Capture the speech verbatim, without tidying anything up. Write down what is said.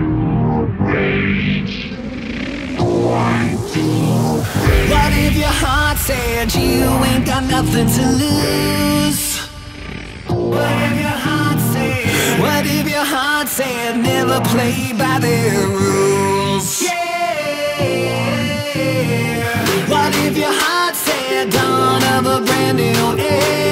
What if your heart said you ain't got nothing to lose? What if your heart said, what if your heart said never play by their rules? Yeah. What if your heart said dawn of a brand new era?